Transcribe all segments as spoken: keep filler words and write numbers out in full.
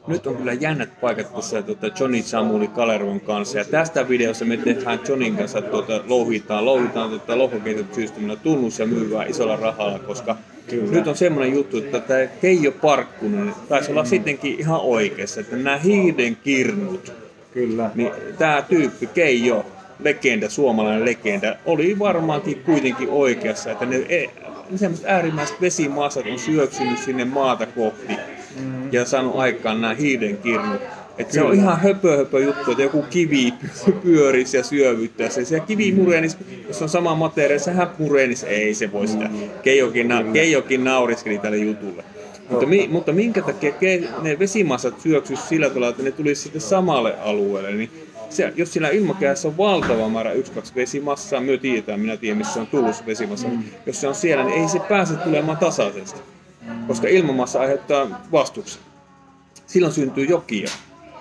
nyt on kyllä jännät paikat tuossa tuota Johnny Samuli Kalervon kanssa. Ja tästä videossa me tehdään Johnin kanssa tuota, louhitaan, louhitaan tuota, lohkoketjusysteemillä tunnus ja myyvää isolla rahalla, koska kyllä. Nyt on semmoinen juttu, että tämä Keijo Parkkunen taisi olla sittenkin ihan oikeassa, että nämä hiiden kirnut, kyllä. Niin tämä tyyppi Keijo, legenda, suomalainen legenda, oli varmaankin kuitenkin oikeassa, että ne, ne semmoiset äärimmäiset vesimassat on syöksynyt sinne maata kohti mm. ja saanut aikaan nämä hiiden kirnut. Että se on ihan höpö, höpö juttu, että joku kivi pyörisi ja syövyttäisi. Se kivi murenisi, jos on sama materiaali, sehän murenisi. Ei se voi sitä. Keijokin, na, Keijokin nauriskeli tälle jutulle. Mutta, mi, mutta minkä takia ke, ne vesimassat syöksyisi sillä tavalla, että ne tulisi sitten samalle alueelle. Niin se, jos siellä ilmakehässä on valtava määrä yksi kaksi vesimassaa, me tiedetään, minä tiedän missä on tullut se vesimassa. Mm. Jos se on siellä, niin ei se pääse tulemaan tasaisesti, koska ilmamassa aiheuttaa vastuksen. Silloin syntyy jokia.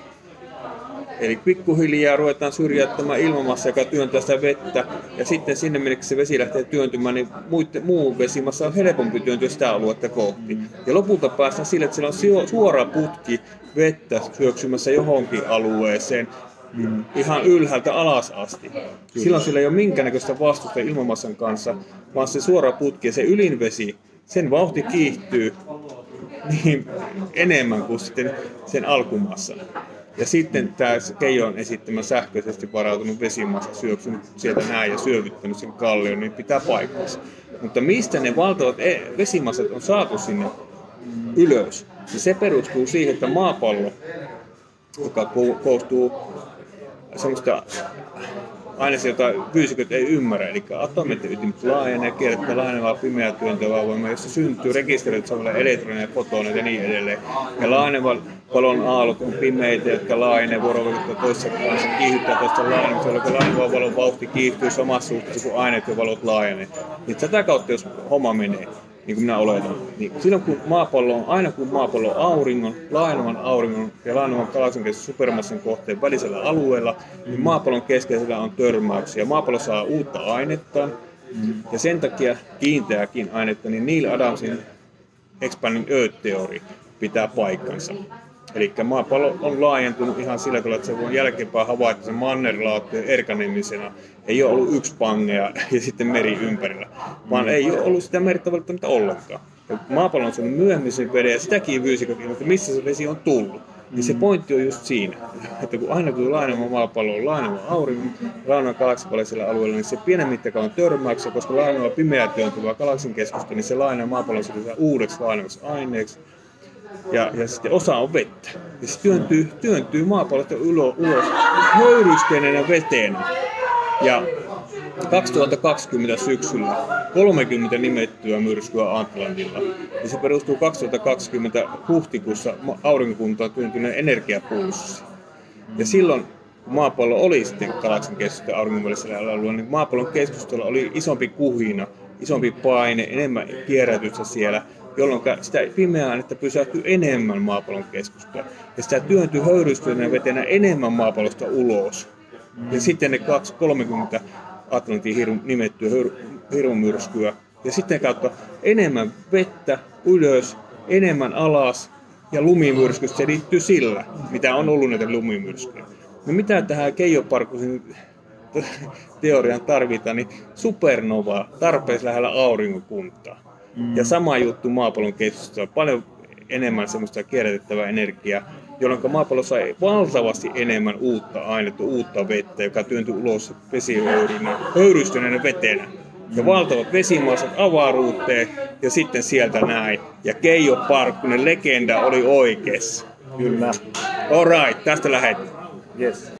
Eli pikkuhiljaa ruvetaan syrjäyttämään ilmamassa, joka työntää sitä vettä, ja sitten sinne, minne se vesi lähtee työntymään, niin muu vesimassa on helpompi työntyä sitä aluetta kohti. Ja lopulta päästään sille, että siellä on suora putki vettä syöksymässä johonkin alueeseen, mm. ihan ylhäältä alas asti. Kyllä. Silloin sillä ei ole minkäännäköistä vastusta ilmamassan kanssa, vaan se suora putki ja se ylinvesi, sen vauhti kiihtyy niin enemmän kuin sitten sen alkumassan. Ja sitten tämä Keijon esittämä sähköisesti varautunut vesimassa syöksynyt sieltä näin ja syövyttänyt sen kallion, niin pitää paikkansa. Mutta mistä ne valtavat vesimassat on saatu sinne ylös? Ja se perustuu siihen, että maapallo, joka koostuu semmoista aineista, jota fyysikot ei ymmärrä, eli atomit ja ytimet laajenee, kierrättää laajenevaa pimeää työntävää voimaa, jossa syntyy rekisteröityjä elektroneja, fotoneita ja niin edelleen. Ja laajenevan valon aallot on pimeitä, jotka laajenee vuorovaikuttaa toisessa kanssa, kiihdyttää toista laajenemista, jolloin laajenevan valon vauhti kiihtyy samassa suhteessa kuin aineet ja valot laajenee. Niin tätä kautta, jos homma menee, niin kuin minä oletan, niin silloin kun maapallo on, aina kun maapallo on auringon, laajenevan auringon ja laajenevan galaksin kesken supermassan kohteen välisellä alueella, niin maapallon keskeisellä on törmäyksiä. Maapallo saa uutta ainetta, ja sen takia kiinteääkin ainetta, niin Neil Adamsin Expanding Earth-teori pitää paikkansa. Eli maapallo on laajentunut ihan sillä tavalla, että se voi jälkeenpäin havaita sen mannerlaattojen erkanemisena. Ei ole ollut yksi pangea ja sitten meri ympärillä, vaan ei ole ollut sitä merta välttämättä ollenkaan. Ja maapallo on saanut myöhemmin sen veden ja sitäkin fyysikot, että missä se vesi on tullut. Niin se pointti on just siinä, että kun aina kun laajeneva maapallo on laajeneva auringon, laajeneva galaksin välisellä alueella, niin se pienen mittakaavan törmäyksessä, koska laajeneva pimeää työntyvää galaksin keskusta, niin se laajeneva maapallo siirrytään uudeksi laajenevaksi aineeksi. Ja, ja sitten osa on vettä. Ja se työntyy, työntyy maapallosta ulos, ulos höyrysteenä vetenä. Ja kaksituhattakaksikymmentä syksyllä kolmekymmentä nimettyä myrskyä Atlantilla. Ja se perustuu kaksituhattakaksikymmentä huhtikuussa aurinkokuntaan työntyneen energiapulssi. Ja silloin, kun maapallo oli sitten galaksin keskustelun auringon välisellä alueella, niin maapallon keskustelu oli isompi kuhina, isompi paine, enemmän kierrätystä siellä, jolloin sitä pimeää ainetta pysähtyy enemmän maapallon keskustaan. Ja sitä työntyy höyrystyneenä vetenä enemmän maapallosta ulos. Ja sitten ne kolmekymmentä Atlantin hirun, nimettyä hirmumyrskyä. Ja sitten kautta enemmän vettä ylös, enemmän alas. Ja lumimyrskystä se liittyy sillä, mitä on ollut näitä lumimyrskyjä. No mitä tähän Keijo Parkkusen teoriaan tarvitaan, niin supernova tarpeeksi lähellä aurinkokuntaa. Mm. Ja sama juttu maapallon keskustelussa, paljon enemmän semmoista kierrätettävää energiaa, jolloin maapallo sai valtavasti enemmän uutta ainetta, uutta vettä, joka työntyi ulos höyrystyneenä vetenä. Ja valtavat vesimassat avaruuteen ja sitten sieltä näin. Ja Keijo Parkkunen, legenda, oli oikeassa. Kyllä. Alright, tästä lähdetään. Yes.